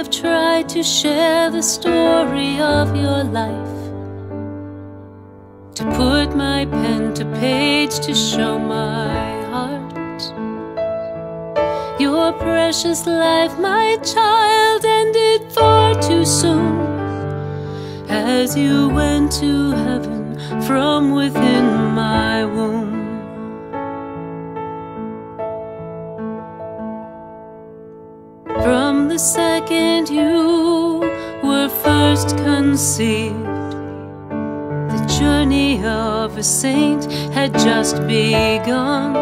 I've tried to share the story of your life, to put my pen to page to show my heart. Your precious life, my child, ended far too soon, as you went to heaven from within my womb. From the second you were first conceived, the journey of a saint had just begun.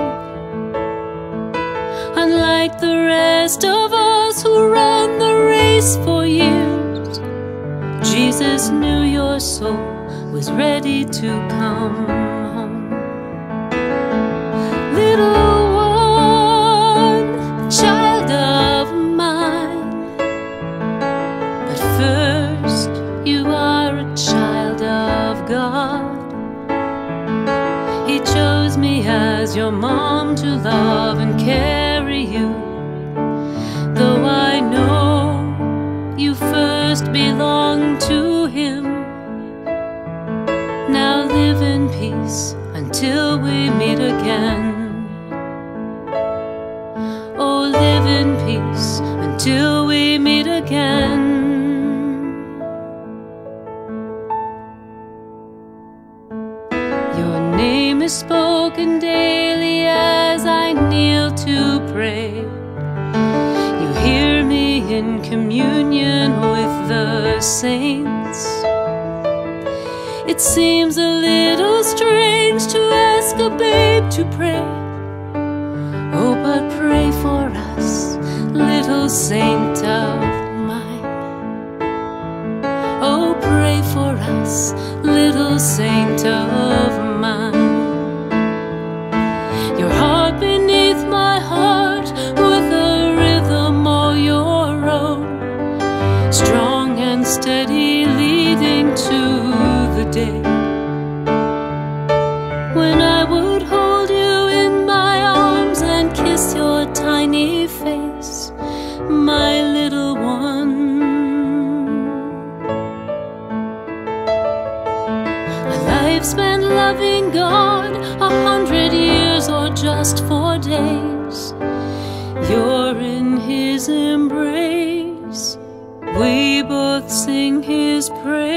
Unlike the rest of us who run the race for years, Jesus knew your soul was ready to come home. Little one, child of mine, but first you are a child of God. He chose me as your mom to love and carry you, though I know you first belong to Him. Now live in peace until we meet again. Oh, live in peace until we meet again. Your name is spoken daily as I kneel to pray. You hear me in communion with the saints. It seems a little strange to ask a babe to pray. Oh, but pray for us, little saint of mine. Oh, pray for us, little saint of mine. Your heart beneath my heart, with a rhythm all your own, strong and steady, leading to the day when I would hold you in my arms and kiss your tiny face, my little one. A life spent loving God, 100 years or just 4 days. You're in His embrace, we both sing His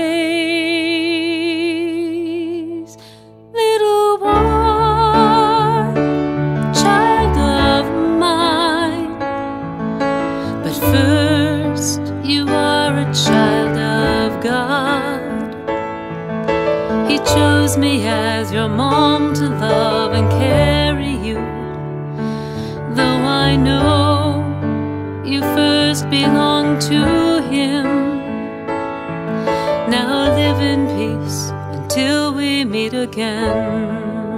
praise. Little one, child of mine, but first you are a child of God. He chose me as your mom to love and carry you, though I know you first belong to Him. Now live in peace until we meet again.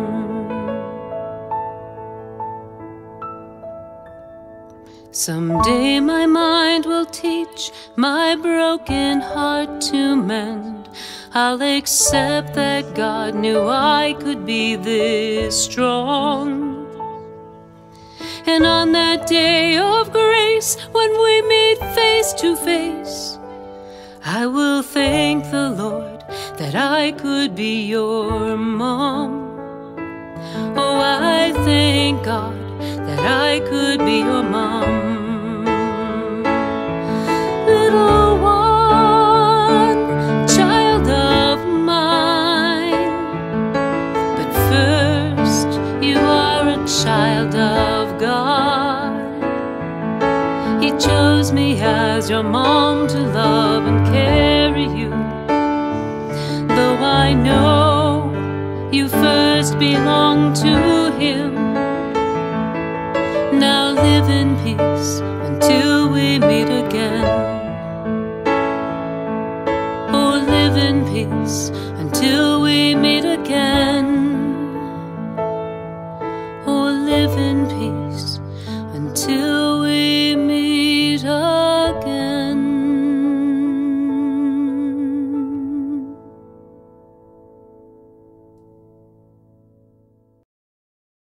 Someday my mind will teach my broken heart to mend. I'll accept that God knew I could be this strong. And on that day of grace, when we meet face to face, I will thank the Lord that I could be your mom. Oh, I thank God that I could be your mom. Little one, child of mine, but first you are a child of God. He chose me as your mom to love and carry you, though I know you first belong to Him. Now live in peace until we meet again. Oh, live in peace until we meet again.